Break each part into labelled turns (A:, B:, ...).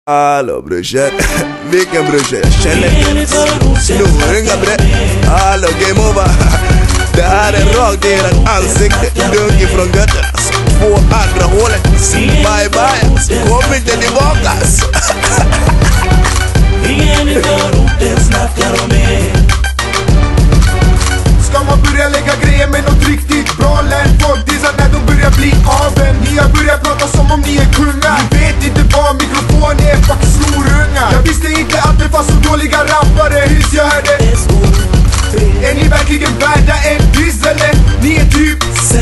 A: Hallå brorsan, vilken brorsan? Jag känner inte snoringa bre. Hallå game over. Det här är rakt i ert ansikte. Dunk ifrån götterna. Två andra hålet. Bye bye. Kom inte tillbaka.
B: Ingen i förorten snackar om mig.
C: Ska man börja lägga grejer med något riktigt bra? Lär folk dissa när de börjar bli aven. Ni har börjat prata som om ni är kungar. Ni vet inte vad mikrofon är, fucking snorungar. Jag visste inte att det fanns så dåliga rappare. Hus jag hörde. Är ni verkligen värda en diss eller? Ni är typ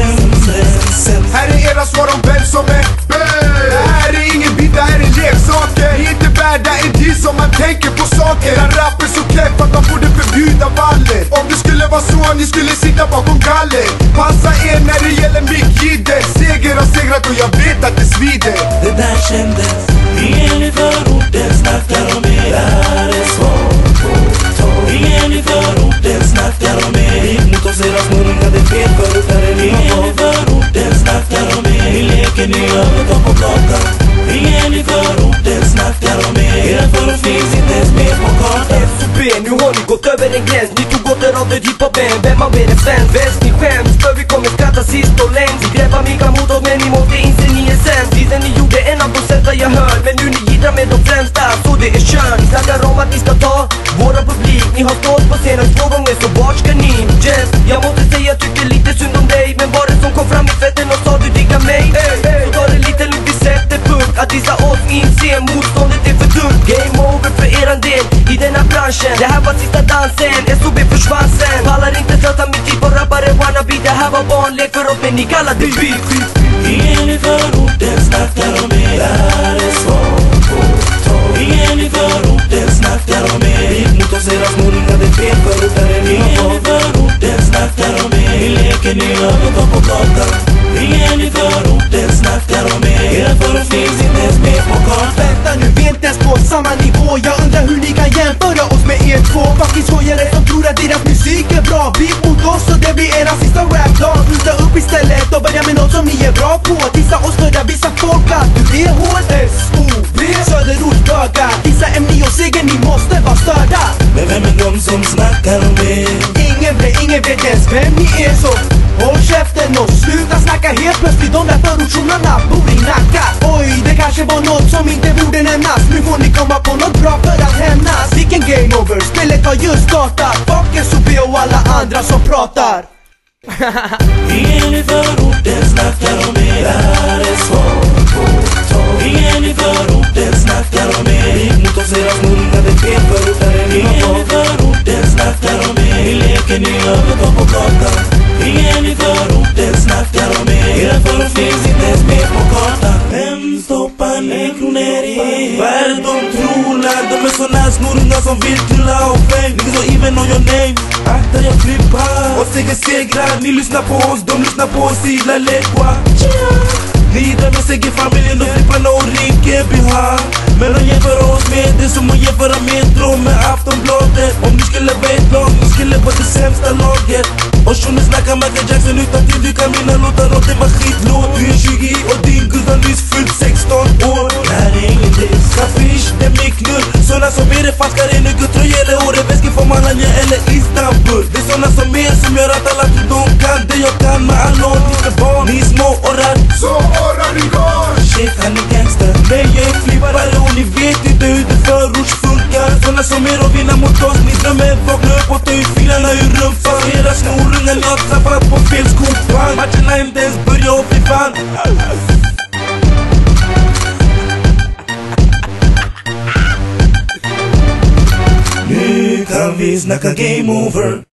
C: Här är era svar om vem som är det här är ingen bit, det här är leksaker. Ni är inte värda en diss om man tänker på saker. Era rap är så knäpp att man borde förbjuda vallet. Om det skulle vara så, ni skulle sitta bakom galler. Passa er när det gäller mickjidder. Seger har segrat och jag vet att det svider.
B: Det där kändes. Ingen i förorten snackar om mig. Det här är svårt på tåg. Ingen i förorten snackar om mig. Gick mot oss era snorungar, det är fel förut. Där är ni. Ingen i förorten snackar om mig. Ni leker ni övergång på gatan. Ingen i förorten snackar om mig. Era förort finns inte ens med på kartan.
D: SOB, nu har ni gått över en gräns. Ni tog åt er av det hiphopen. Vem av er är svensk? Bäst ni skäms, för vi kommer skratta sist och längst. Vi greppar mika mot oss men ni måste inse ni är sämst. Tiden ni gjorde en av de sätta jag hör. Men nu ni giddrar med de främsta, så det är kört. Ni snackar om att ni ska ta våra publik. Ni har stått på scenen 2 gånger, så vart ska ni? Jess, jag måste säga jag tycker lite synd om dig. Men var det som kom fram i fetten och sa du diggar mig? Så tar det lite lugnt, vi sätter punkt. Att dissa oss inser motståndet är för tungt. Game over för eran del i denna branschen. Det här var sista dansen, SOB försvann sen. Pallar inte söta mitt typ av rappare wannabe. Det här var barnlek för oss men ni kallar det beef.
B: Ingen i förorten snackar om mig. Det här är svårt på tåg. Ingen i förorten snackar om mig. Gick mot oss era snorungar, det är fel förut. Där är ni. Ingen i förorten snackar om mig. Ni leker ni övergång på gatan. Ingen i förorten snackar om mig. Era förort finns inte ens med på kartan.
E: Vänta nu, vi är inte ens på samma nivå. Jag undrar hur ni kan jämföra oss med er två fucking skojare som tror att deras musik är bra. Beef mot oss och det blir era sista rap-dag. Sluta upp istället och börja med något som ni är bra på. Dissa oss för att visa folk att du är HSOB. Söderortsbögar, dissa MNI och Seger, ni måste vara störda.
B: Men vem är de som snackar om mig?
E: Ingen vet ens vem ni är, så håll käften och sluta snacka. Helt plötsligt de där förortsjournarna bor i Nacka. Oj, det kanske var något som inte borde nämnas. Nu får ni komma på något bra för att hämnas. Vilken game over, spelet har just startat. Fuck SOB och alla andra som pratar.
B: Ingen i förorten snackar om mig. Det här är svårt på tåg. Ingen i förorten snackar om mig. Gick mot oss era snorungar, det är fel förut. Där är ni. Ingen i förorten snackar om mig. Ni leker ni övergång på gatan. Ingen i förorten snackar om mig. Era förort finns inte ens med på kartan. Vem stoppar ner kronor i? Vad är det de tror när de är såna snorungar som vill knulla och fame? Niggas don't even know your name. Akta jag flippar och segrar. Ni lyssnar på oss, de lyssnar på oss i La Legua. Ni drömmer segerfamiljen och flipparna och Rinkeby-ha. Men de jämför oss med det som att jämföra Metro med Aftonbladet. Om ni skulle vara ett lag, ni skulle vara det sämsta laget. Och shunon snackar Michael Jackson utan till. Du kan mina låtar och det var skitlåt. Du är 20 och din gud har nyss fyllt 16 år. Det här är ingen diss, kapisch, det är min knull. Såna som är det falskar är nyckeltröja eller håret. Väskor från Malanja eller Istanbul. Det är såna som är som gör att alla tror de kan det jag kan. Med alla lite barn, ni är små orrar.
C: Så orrar igång.
B: Shit, han är gangster. Nej, jag är flippare och ni vet inte hur det förorts funkar. Såna som är och vinna mot oss. Ni drömmer vakna upp och ta ut filarna ur rumpan. Era snorungar, ni har träffat på fel skopan. Matcherna inte ens börja och fy fan. Nu kan vi snacka game over.